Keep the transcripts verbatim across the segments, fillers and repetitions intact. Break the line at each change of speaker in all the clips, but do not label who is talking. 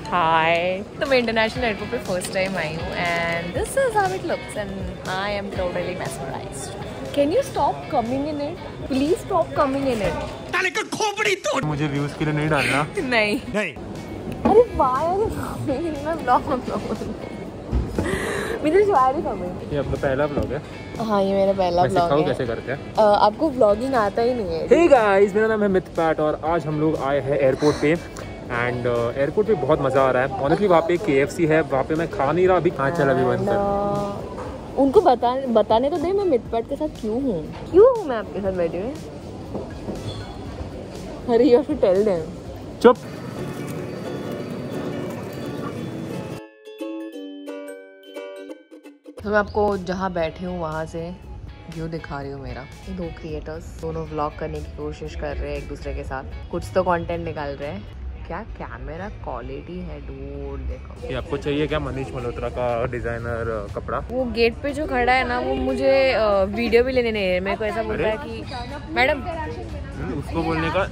हाय। तो मैं international airport पे फर्स्ट टाइम आई हूँ and this is how it looks and I am totally mesmerized. Can you stop coming in it? Please stop coming in it. ताले का खोपड़ी तोड़। मुझे व्यूज के लिए नहीं डालना। नहीं नहीं। अरे वाह मैं ब्लॉग मुझे शायरी कमेंट। ये अपना पहला ब्लॉग है। हाँ ये मेरा पहला ब्लॉग है। कैसे करते हैं? uh, आपको व्लॉगिंग आता ही नहीं है। हे गाइस, मेरा नाम है मिथपैट और आज हम लोग आए हैं एयरपोर्ट पे एंड एयरपोर्ट uh, पे बहुत मज़ा आ रहा है। ऑनेस्टली वहाँ पे के एफ सी है, वहाँ पे मैं खा नहीं रहा अभी। हाँ चल अभी बंद कर। उनको बता बताने तो दे मैं मिथपैट के साथ क्यों हूँ क्यों हूँ मैं आपके साथ बैठी हुई। अरे you have to tell them. चुप। तो मैं आपको जहाँ बैठे हूँ वहाँ से व्यू दिखा रही हूँ मेरा। दो क्रिएटर्स दोनों व्लॉग करने की कोशिश कर रहे हैं एक दूसरे के साथ, कुछ तो कंटेंट निकाल रहे हैं। क्या कैमरा क्वालिटी है डूड, देखो। ये आपको चाहिए क्या मनीष मल्होत्रा का डिजाइनर कपड़ा? वो गेट पे जो खड़ा है ना वो मुझे वीडियो भी लेने नहीं है। मेरे को ऐसा बोलता है कि मैडम उसको बोलने का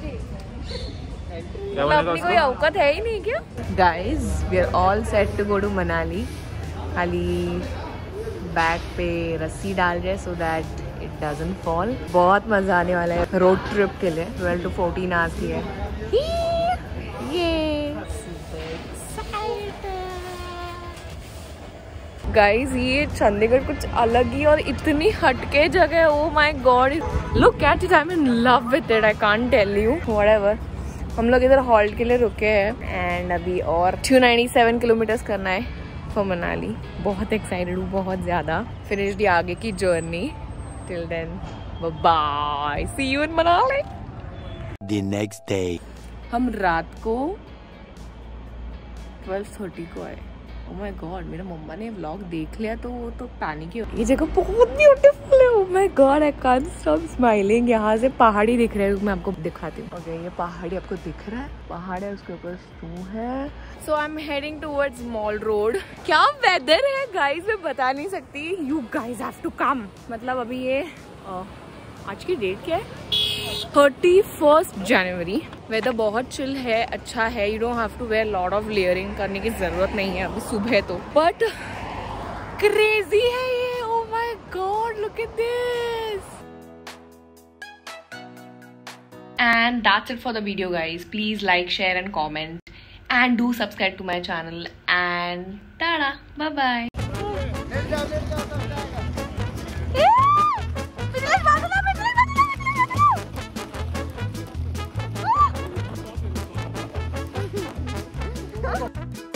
अपनी कोई औकात है ही नहीं क्या? Guys we are all set to go to Manali. खाली बैक पे रस्सी डाल रहे so that it doesn't fall. बहुत मजा आने वाला है रोड ट्रिप के लिए। ट्वेल्व टू फोर्टीन आवर्स की है ये। गाइज ये चंडीगढ़ कुछ अलग ही और इतनी हटके जगह है। Oh my God, look at it, I am in love with it, I can't tell you whatever. हम लोग इधर हॉल्ट के लिए रुके हैं एंड अभी और टू नाइंटी सेवन किलोमीटर्स करना है फॉर मनाली। बहुत एक्साइटेड हूँ, बहुत ज़्यादा। फिनिश दी आगे की जर्नी। Till then bye, see you in Manali. The next day हम रात को ट्वेल्व थर्टी को आए। ओह माय गॉड, मेरा मम्मा ने व्लॉग देख लिया तो वो तो पैनिक ही हो। ये जगह बहुत ब्यूटीफुल है। Oh my God, I can't stop smiling. यहाँ से पहाड़ी दिख रहा है, मैं आपको दिखाती हूँ। ओके ये पहाड़ी आपको दिख रहा है, पहाड़ है उसके ऊपर स्नो है। So I am heading towards mall road. क्या वेदर है गाइज, मैं बता नहीं सकती। You guys have to come. मतलब अभी ये uh, आज की डेट क्या है? थर्टी फर्स्ट जनवरी। वेदर बहुत चिल है, अच्छा है। You don't have to wear lot of layering करने की जरूरत नहीं है अभी सुबह तो। बट क्रेजी है ये। Oh my God, look at this. And that's it for the video guys. Please like, share and comment and do subscribe to my channel and tada, bye bye. Oh!